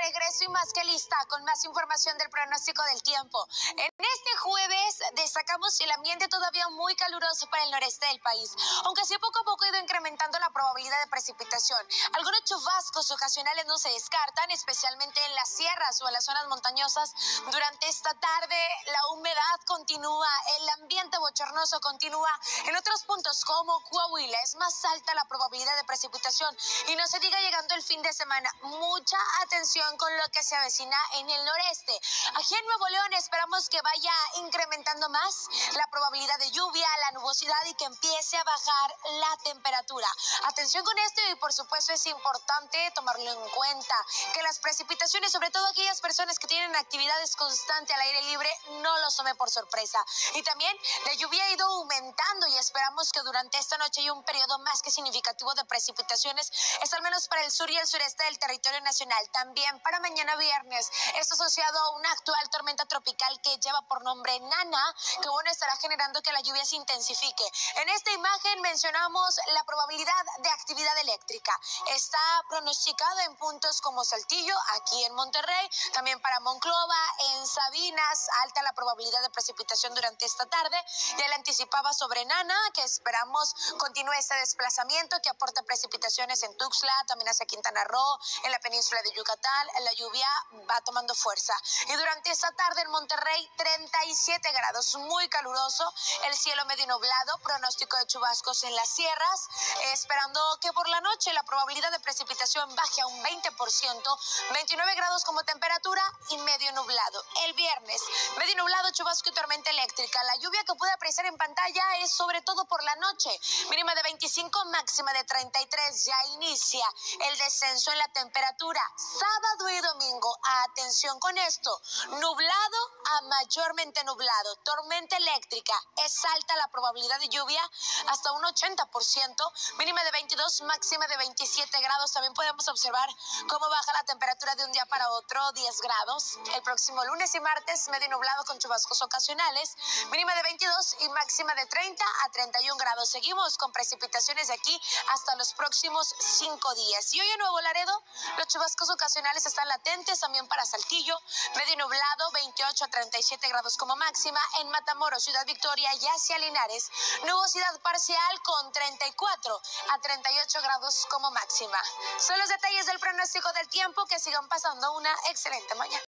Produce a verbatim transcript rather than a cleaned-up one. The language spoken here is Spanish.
regreso y más que lista con más información del pronóstico del tiempo. En este jueves destacamos el ambiente todavía muy caluroso para el noreste del país, aunque sí poco a poco ha ido incrementando la probabilidad de precipitación. Algunos chubascos ocasionales no se descartan, especialmente en las sierras o en las zonas montañosas. Durante esta tarde la humedad continúa, el ambiente bochornoso continúa. En otros puntos como Coahuila es más alta la probabilidad de precipitación y no se diga llegando el fin de semana. Mucha atención con lo que se avecina en el noreste. Aquí en Nuevo León esperamos que vaya incrementando más la probabilidad de lluvia, la nubosidad y que empiece a bajar la temperatura. Atención con esto y por supuesto es importante tomarlo en cuenta, que las precipitaciones, sobre todo aquellas personas que tienen actividades constantes al aire libre, no los tome por sorpresa. Y también la lluvia ha ido aumentando y esperamos que durante esta noche haya un periodo más que significativo de precipitaciones, esto al menos para el sur y el sureste del territorio nacional. También para mañana viernes, esto asociado a una actual tormenta tropical que lleva por nombre Nana, que bueno, estará generando que la lluvia se intensifique. En esta imagen mencionamos la probabilidad de actividad eléctrica. Está pronosticada en puntos como Saltillo, aquí en Monterrey, también para Monclova, en Sabinas, alta la probabilidad de precipitación durante esta tarde. Ya le anticipaba sobre Nana, que esperamos continúe este desplazamiento, que aporta precipitaciones en Tuxtla, también hacia Quintana Roo, en la península de Yucatán. La lluvia va tomando fuerza. Y durante esta tarde en Monterrey, treinta y siete grados, muy caluroso, el cielo medio nublado, pronóstico de chubascos en las sierras, eh, esperando que por la noche la probabilidad de precipitación baje a un veinte por ciento, veintinueve grados como temperatura y medio nublado. El viernes, medio nublado, chubasco y tormenta eléctrica. La lluvia que puede apreciar en pantalla es sobre todo por la noche, mínima de veinticinco, máxima de treinta y tres. Ya inicia el descenso en la temperatura. Sábado y domingo, atención con esto, nublado a mayormente nublado, tormenta eléctrica, es alta la probabilidad de lluvia hasta un ochenta por ciento, mínima de veintidós, máxima de veintisiete grados. También podemos observar cómo baja la temperatura de un día para otro, diez grados. El próximo lunes y martes, medio nublado con chubascos ocasionales, mínima de veintidós y máxima de treinta a treinta y un grados. Seguimos con precipitaciones de aquí hasta los próximos cinco días. Y hoy en Nuevo Laredo, los chubascos ocasionales están latentes, también para Saltillo, medio nublado, veintiocho a treinta y siete grados como máxima. En Matamoros, Ciudad Victoria y hacia Linares, nubosidad parcial con treinta y cuatro a treinta y ocho grados como máxima. Son los detalles del pronóstico del tiempo. Que sigan pasando una excelente mañana.